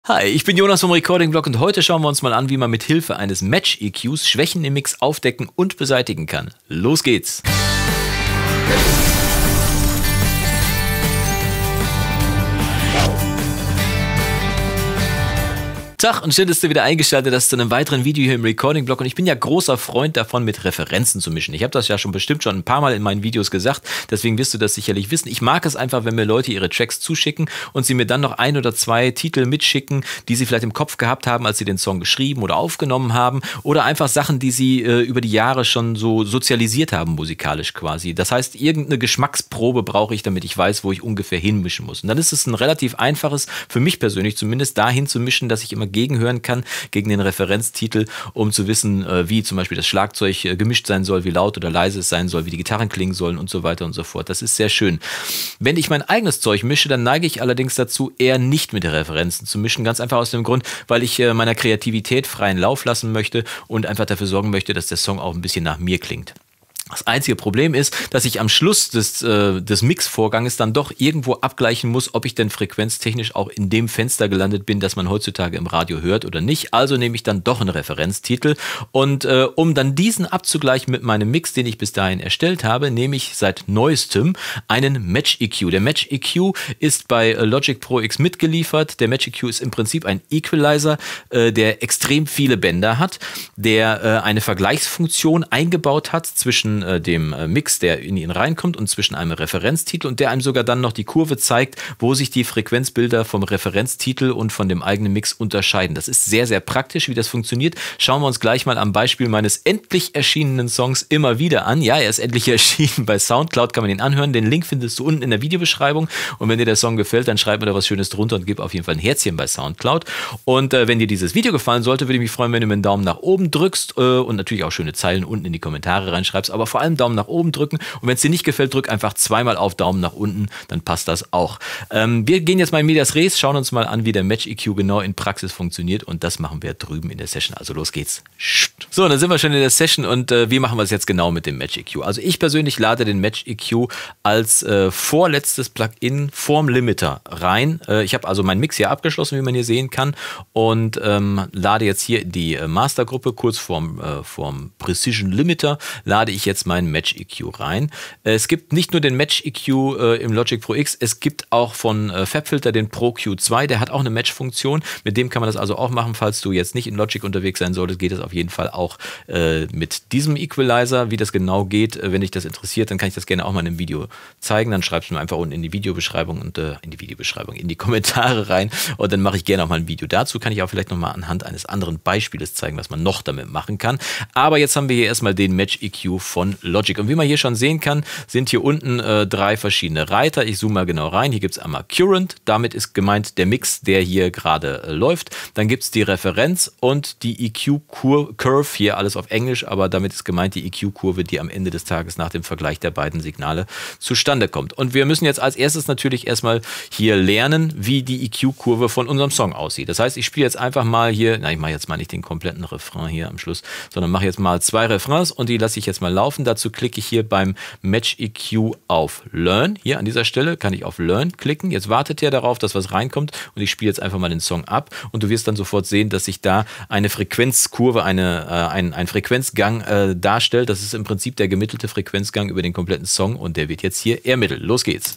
Hi, ich bin Jonas vom Recording Blog und heute schauen wir uns mal an, wie man mit Hilfe eines Match-EQs Schwächen im Mix aufdecken und beseitigen kann. Los geht's! Tag und schön, dass du wieder eingeschaltet hast zu einem weiteren Video hier im Recording Blog. Und ich bin ja großer Freund davon, mit Referenzen zu mischen. Ich habe das ja bestimmt schon ein paar Mal in meinen Videos gesagt, deswegen wirst du das sicherlich wissen. Ich mag es einfach, wenn mir Leute ihre Tracks zuschicken und sie mir dann noch ein oder zwei Titel mitschicken, die sie vielleicht im Kopf gehabt haben, als sie den Song geschrieben oder aufgenommen haben, oder einfach Sachen, die sie über die Jahre schon so sozialisiert haben, musikalisch quasi. Das heißt, irgendeine Geschmacksprobe brauche ich, damit ich weiß, wo ich ungefähr hinmischen muss. Und dann ist es ein relativ einfaches, für mich persönlich zumindest, dahin zu mischen, dass ich immer gegenhören kann, gegen den Referenztitel, um zu wissen, wie zum Beispiel das Schlagzeug gemischt sein soll, wie laut oder leise es sein soll, wie die Gitarren klingen sollen und so weiter und so fort. Das ist sehr schön. Wenn ich mein eigenes Zeug mische, dann neige ich allerdings dazu, eher nicht mit den Referenzen zu mischen. Ganz einfach aus dem Grund, weil ich meiner Kreativität freien Lauf lassen möchte und einfach dafür sorgen möchte, dass der Song auch ein bisschen nach mir klingt. Das einzige Problem ist, dass ich am Schluss des Mixvorganges dann doch irgendwo abgleichen muss, ob ich denn frequenztechnisch auch in dem Fenster gelandet bin, das man heutzutage im Radio hört oder nicht. Also nehme ich dann doch einen Referenztitel und um dann diesen abzugleichen mit meinem Mix, den ich bis dahin erstellt habe, nehme ich seit neuestem einen Match-EQ. Der Match-EQ ist bei Logic Pro X mitgeliefert. Der Match-EQ ist im Prinzip ein Equalizer, der extrem viele Bänder hat, der eine Vergleichsfunktion eingebaut hat zwischen dem Mix, der in ihn reinkommt, und zwischen einem Referenztitel, und der einem sogar dann noch die Kurve zeigt, wo sich die Frequenzbilder vom Referenztitel und von dem eigenen Mix unterscheiden. Das ist sehr, sehr praktisch, wie das funktioniert. Schauen wir uns gleich mal am Beispiel meines endlich erschienenen Songs Immer wieder an. Ja, er ist endlich erschienen bei Soundcloud, kann man ihn anhören. Den Link findest du unten in der Videobeschreibung, und wenn dir der Song gefällt, dann schreib mir da was Schönes drunter und gib auf jeden Fall ein Herzchen bei Soundcloud. Und wenn dir dieses Video gefallen sollte, würde ich mich freuen, wenn du mir einen Daumen nach oben drückst und natürlich auch schöne Zeilen unten in die Kommentare reinschreibst, aber vor allem Daumen nach oben drücken, und wenn es dir nicht gefällt, drück einfach zweimal auf Daumen nach unten, dann passt das auch. Wir gehen jetzt mal in Medias Res, schauen uns mal an, wie der Match-EQ genau in Praxis funktioniert, und das machen wir drüben in der Session, also los geht's. So, dann sind wir schon in der Session, und wie machen wir es jetzt genau mit dem Match-EQ? Also ich persönlich lade den Match-EQ als vorletztes Plugin vorm Limiter rein. Ich habe also meinen Mix hier abgeschlossen, wie man hier sehen kann, und lade jetzt hier die Mastergruppe, kurz vorm Precision Limiter, lade ich jetzt meinen Match-EQ rein. Es gibt nicht nur den Match-EQ im Logic Pro X, es gibt auch von FabFilter den Pro Q2, der hat auch eine Match-Funktion. Mit dem kann man das also auch machen, falls du jetzt nicht in Logic unterwegs sein solltest, geht das auf jeden Fall auch mit diesem Equalizer. Wie das genau geht, wenn dich das interessiert, dann kann ich das gerne auch mal in einem Video zeigen. Dann schreibst du mir einfach unten in die Videobeschreibung und in die Kommentare rein, und dann mache ich gerne auch mal ein Video dazu. Kann ich auch vielleicht nochmal anhand eines anderen Beispiels zeigen, was man noch damit machen kann. Aber jetzt haben wir hier erstmal den Match-EQ von Logic. Und wie man hier schon sehen kann, sind hier unten drei verschiedene Reiter. Ich zoome mal genau rein. Hier gibt es einmal Current. Damit ist gemeint der Mix, der hier gerade läuft. Dann gibt es die Referenz und die EQ-Curve. Hier alles auf Englisch, aber damit ist gemeint die EQ-Kurve, die am Ende des Tages nach dem Vergleich der beiden Signale zustande kommt. Und wir müssen jetzt als erstes natürlich erstmal hier lernen, wie die EQ-Kurve von unserem Song aussieht. Das heißt, ich spiele jetzt einfach mal hier, ich mache jetzt mal nicht den kompletten Refrain hier am Schluss, sondern mache jetzt mal zwei Refrains, und die lasse ich jetzt mal laufen. Dazu klicke ich hier beim Match-EQ auf Learn. Hier an dieser Stelle kann ich auf Learn klicken. Jetzt wartet er darauf, dass was reinkommt, und ich spiele jetzt einfach mal den Song ab, und du wirst dann sofort sehen, dass sich da eine Frequenzkurve, ein Frequenzgang darstellt. Das ist im Prinzip der gemittelte Frequenzgang über den kompletten Song, und der wird jetzt hier ermittelt. Los geht's.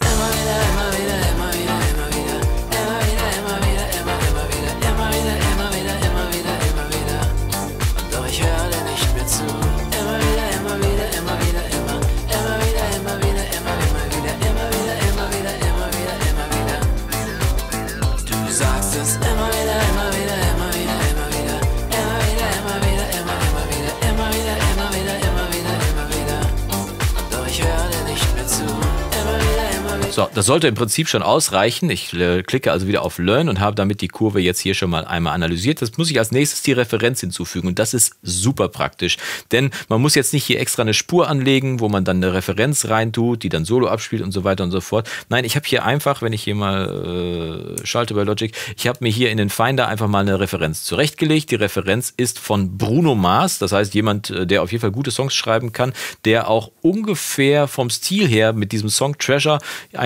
So, das sollte im Prinzip schon ausreichen. Ich klicke also wieder auf Learn und habe damit die Kurve jetzt hier schon mal einmal analysiert. Das muss ich als nächstes die Referenz hinzufügen, und das ist super praktisch, denn man muss jetzt nicht hier extra eine Spur anlegen, wo man dann eine Referenz reintut, die dann Solo abspielt und so weiter und so fort. Nein, ich habe hier einfach, wenn ich hier mal schalte bei Logic, ich habe mir hier in den Finder einfach mal eine Referenz zurechtgelegt. Die Referenz ist von Bruno Mars, das heißt jemand, der auf jeden Fall gute Songs schreiben kann, der auch ungefähr vom Stil her mit diesem Song Treasure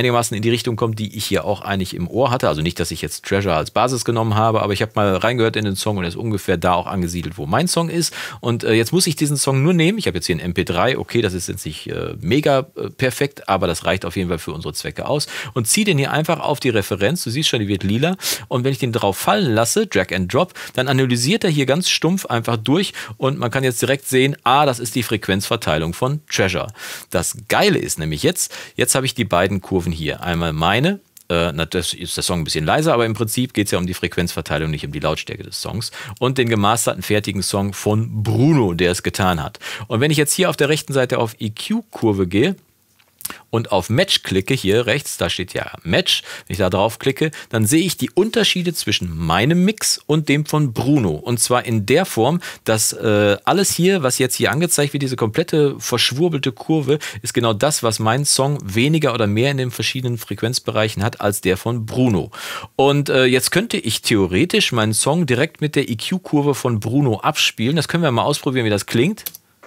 einigermaßen in die Richtung kommt, die ich hier auch eigentlich im Ohr hatte. Also nicht, dass ich jetzt Treasure als Basis genommen habe, aber ich habe mal reingehört in den Song und er ist ungefähr da auch angesiedelt, wo mein Song ist. Und jetzt muss ich diesen Song nur nehmen. Ich habe jetzt hier ein MP3. Okay, das ist jetzt nicht mega perfekt, aber das reicht auf jeden Fall für unsere Zwecke aus. Und ziehe den hier einfach auf die Referenz. Du siehst schon, die wird lila. Und wenn ich den drauf fallen lasse, Drag and Drop, dann analysiert er hier ganz stumpf einfach durch und man kann jetzt direkt sehen, das ist die Frequenzverteilung von Treasure. Das Geile ist nämlich jetzt habe ich die beiden Kurven hier. Einmal meine, das ist der Song ein bisschen leiser, aber im Prinzip geht es ja um die Frequenzverteilung, nicht um die Lautstärke des Songs. Und den gemasterten, fertigen Song von Bruno, der es getan hat. Und wenn ich jetzt hier auf der rechten Seite auf EQ-Kurve gehe, und auf Match klicke, hier rechts, da steht ja Match, wenn ich da drauf klicke, dann sehe ich die Unterschiede zwischen meinem Mix und dem von Bruno. Und zwar in der Form, dass alles hier, was jetzt hier angezeigt wird, diese komplette verschwurbelte Kurve, ist genau das, was mein Song weniger oder mehr in den verschiedenen Frequenzbereichen hat, als der von Bruno. Und jetzt könnte ich theoretisch meinen Song direkt mit der EQ-Kurve von Bruno abspielen. Das können wir mal ausprobieren, wie das klingt.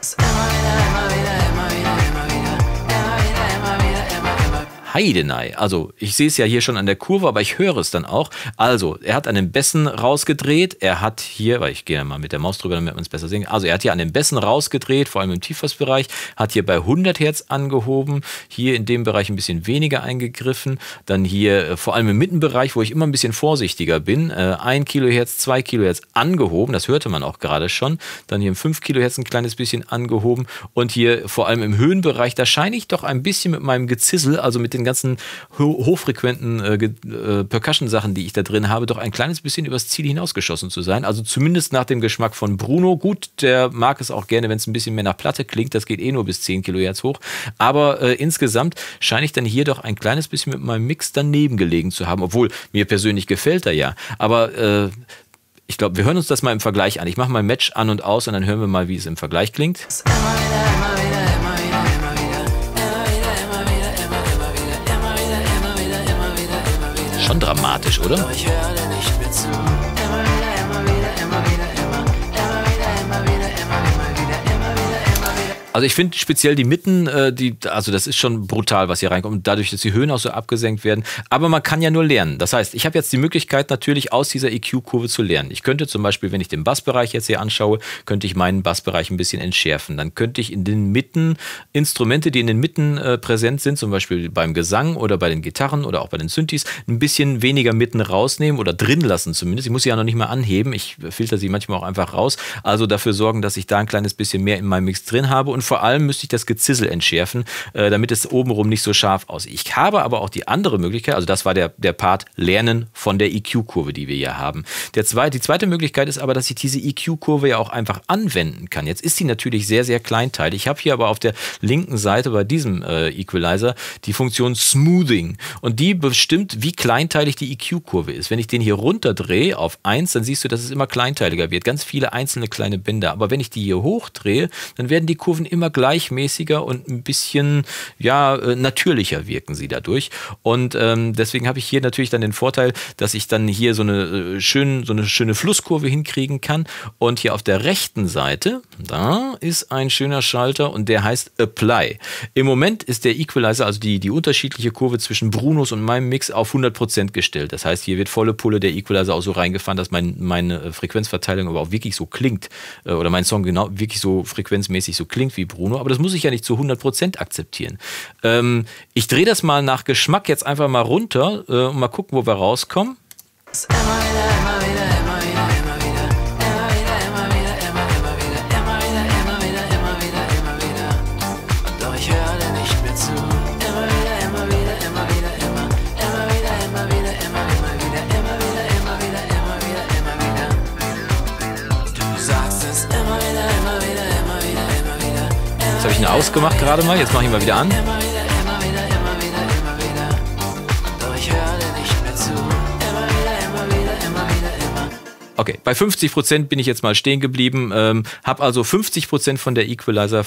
Heidenei. Also ich sehe es ja hier schon an der Kurve, aber ich höre es dann auch. Also er hat an den Bässen rausgedreht. Er hat hier, weil ich gehe mal mit der Maus drüber, damit man es besser sehen kann. Also er hat hier an den Bässen rausgedreht, vor allem im Tiefbassbereich. Hat hier bei 100 Hertz angehoben. Hier in dem Bereich ein bisschen weniger eingegriffen. Dann hier vor allem im Mittenbereich, wo ich immer ein bisschen vorsichtiger bin. 1 Kilohertz, 2 Kilohertz angehoben. Das hörte man auch gerade schon. Dann hier im 5 Kilohertz ein kleines bisschen angehoben. Und hier vor allem im Höhenbereich, da scheine ich doch ein bisschen mit meinem Gezissel, also mit den ganzen hochfrequenten Percussion-Sachen, die ich da drin habe, doch ein kleines bisschen übers Ziel hinausgeschossen zu sein. Also zumindest nach dem Geschmack von Bruno. Gut, der mag es auch gerne, wenn es ein bisschen mehr nach Platte klingt. Das geht eh nur bis 10 Kilohertz hoch. Aber insgesamt scheine ich dann hier doch ein kleines bisschen mit meinem Mix daneben gelegen zu haben. Obwohl, mir persönlich gefällt er ja. Aber ich glaube, wir hören uns das mal im Vergleich an. Ich mache mal Match an und aus und dann hören wir mal, wie es im Vergleich klingt. Schon dramatisch, oder? Also ich finde speziell die Mitten, also das ist schon brutal, was hier reinkommt. Dadurch, dass die Höhen auch so abgesenkt werden. Aber man kann ja nur lernen. Das heißt, ich habe jetzt die Möglichkeit natürlich aus dieser EQ-Kurve zu lernen. Ich könnte zum Beispiel, wenn ich den Bassbereich jetzt hier anschaue, könnte ich meinen Bassbereich ein bisschen entschärfen. Dann könnte ich in den Mitten Instrumente, die in den Mitten präsent sind, zum Beispiel beim Gesang oder bei den Gitarren oder auch bei den Synthes, ein bisschen weniger Mitten rausnehmen oder drin lassen zumindest. Ich muss sie ja noch nicht mal anheben. Ich filter sie manchmal auch einfach raus. Also dafür sorgen, dass ich da ein kleines bisschen mehr in meinem Mix drin habe. Und vor allem müsste ich das Gezissel entschärfen, damit es obenrum nicht so scharf aussieht. Ich habe aber auch die andere Möglichkeit, also das war der Part Lernen von der EQ-Kurve, die wir hier haben. Die zweite Möglichkeit ist aber, dass ich diese EQ-Kurve ja auch einfach anwenden kann. Jetzt ist die natürlich sehr, sehr kleinteilig. Ich habe hier aber auf der linken Seite bei diesem Equalizer die Funktion Smoothing und die bestimmt, wie kleinteilig die EQ-Kurve ist. Wenn ich den hier runterdrehe auf 1, dann siehst du, dass es immer kleinteiliger wird. Ganz viele einzelne kleine Bänder. Aber wenn ich die hier hochdrehe, dann werden die Kurven immer gleichmäßiger und ein bisschen natürlicher wirken sie dadurch. Und deswegen habe ich hier natürlich dann den Vorteil, dass ich dann hier so eine schöne Flusskurve hinkriegen kann. Und hier auf der rechten Seite, da ist ein schöner Schalter und der heißt Apply. Im Moment ist der Equalizer, also die unterschiedliche Kurve zwischen Brunos und meinem Mix, auf 100% gestellt. Das heißt, hier wird volle Pulle der Equalizer auch so reingefahren, dass meine Frequenzverteilung aber auch wirklich so klingt oder mein Song genau wirklich so frequenzmäßig so klingt wie Bruno, aber das muss ich ja nicht zu 100% akzeptieren. Ich drehe das mal nach Geschmack jetzt einfach mal runter und mal gucken, wo wir rauskommen. Jetzt habe ich ihn ausgemacht gerade mal, jetzt mache ich ihn mal wieder an. Okay, bei 50% bin ich jetzt mal stehen geblieben, habe also 50% von der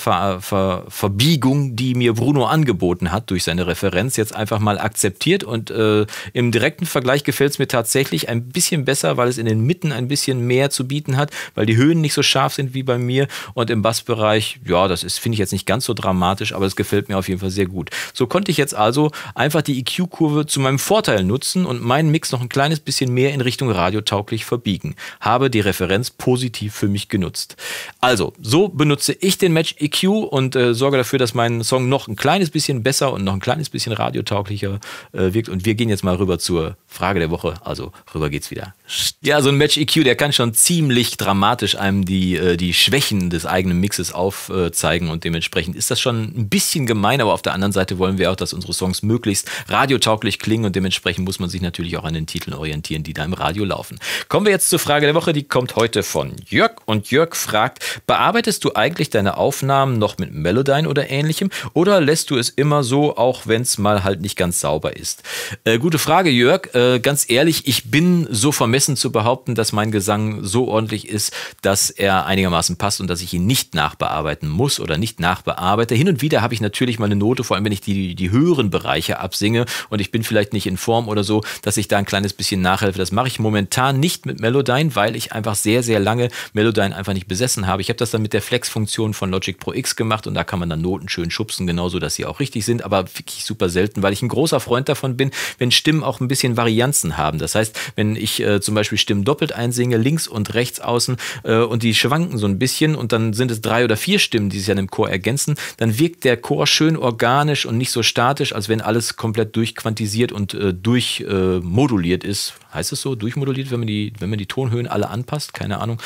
Equalizer-Verbiegung, die mir Bruno angeboten hat durch seine Referenz, jetzt einfach mal akzeptiert und im direkten Vergleich gefällt es mir tatsächlich ein bisschen besser, weil es in den Mitten ein bisschen mehr zu bieten hat, weil die Höhen nicht so scharf sind wie bei mir und im Bassbereich, ja, das ist, finde ich jetzt nicht ganz so dramatisch, aber es gefällt mir auf jeden Fall sehr gut. So konnte ich jetzt also einfach die EQ-Kurve zu meinem Vorteil nutzen und meinen Mix noch ein kleines bisschen mehr in Richtung radiotauglich verbiegen. Habe die Referenz positiv für mich genutzt. Also, so benutze ich den Match EQ und sorge dafür, dass mein Song noch ein kleines bisschen besser und noch ein kleines bisschen radiotauglicher wirkt. Und wir gehen jetzt mal rüber zur Frage der Woche. Also, rüber geht's wieder. Ja, so ein Match EQ, der kann schon ziemlich dramatisch einem die Schwächen des eigenen Mixes aufzeigen und dementsprechend ist das schon ein bisschen gemein, aber auf der anderen Seite wollen wir auch, dass unsere Songs möglichst radiotauglich klingen und dementsprechend muss man sich natürlich auch an den Titeln orientieren, die da im Radio laufen. Kommen wir jetzt zur Frage der Woche, die kommt heute von Jörg und Jörg fragt, bearbeitest du eigentlich deine Aufnahmen noch mit Melodyne oder ähnlichem oder lässt du es immer so, auch wenn es mal halt nicht ganz sauber ist? Gute Frage, Jörg. Ganz ehrlich, ich bin so vermessen zu behaupten, dass mein Gesang so ordentlich ist, dass er einigermaßen passt und dass ich ihn nicht nachbearbeiten muss oder nicht nachbearbeite. Hin und wieder habe ich natürlich mal eine Note, vor allem wenn ich die höheren Bereiche absinge und ich bin vielleicht nicht in Form oder so, dass ich da ein kleines bisschen nachhelfe. Das mache ich momentan nicht mit Melodyne, weil ich einfach sehr, sehr lange Melodyne einfach nicht besessen habe. Ich habe das dann mit der Flex-Funktion von Logic Pro X gemacht und da kann man dann Noten schön schubsen, genauso, dass sie auch richtig sind, aber wirklich super selten, weil ich ein großer Freund davon bin, wenn Stimmen auch ein bisschen Varianzen haben. Das heißt, wenn ich zum Beispiel Stimmen doppelt einsinge, links und rechts außen und die schwanken so ein bisschen und dann sind es 3 oder 4 Stimmen, die sich dann im Chor ergänzen, dann wirkt der Chor schön organisch und nicht so statisch, als wenn alles komplett durchquantisiert und durchmoduliert ist. Heißt es so? Durchmoduliert, wenn man die Tonhöhen alle anpasst? Keine Ahnung.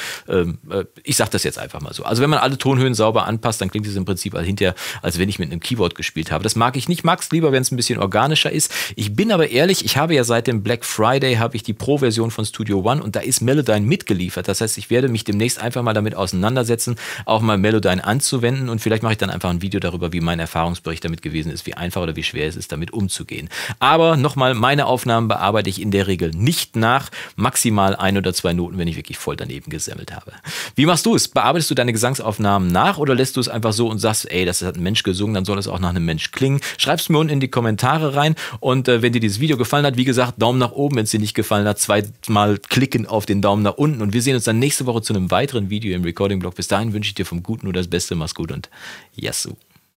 Ich sage das jetzt einfach mal so. Also wenn man alle Tonhöhen sauber anpasst, dann klingt es im Prinzip hinterher, als wenn ich mit einem Keyboard gespielt habe. Das mag ich nicht. Mag es lieber, wenn es ein bisschen organischer ist. Ich bin aber ehrlich, ich habe ja seit dem Black Friday habe ich die Pro-Version von Studio One und da ist Melodyne mitgeliefert. Das heißt, ich werde mich demnächst einfach mal damit auseinandersetzen, auch mal Melodyne anzuwenden und vielleicht mache ich dann einfach ein Video darüber, wie mein Erfahrungsbericht damit gewesen ist, wie einfach oder wie schwer es ist, damit umzugehen. Aber nochmal, meine Aufnahmen bearbeite ich in der Regel nicht nach, maximal 1 oder 2 Noten, wenn ich wirklich voll daneben gesemmelt habe. Wie machst du es? Bearbeitest du deine Gesangsaufnahmen nach oder lässt du es einfach so und sagst, ey, das hat ein Mensch gesungen, dann soll es auch nach einem Mensch klingen? Schreib's mir unten in die Kommentare rein und wenn dir dieses Video gefallen hat, wie gesagt, Daumen nach oben, wenn es dir nicht gefallen hat, zweimal klicken auf den Daumen nach unten und wir sehen uns dann nächste Woche zu einem weiteren Video im Recording-Blog. Bis dahin wünsche ich dir vom Guten nur das Beste, mach's gut und Yassou.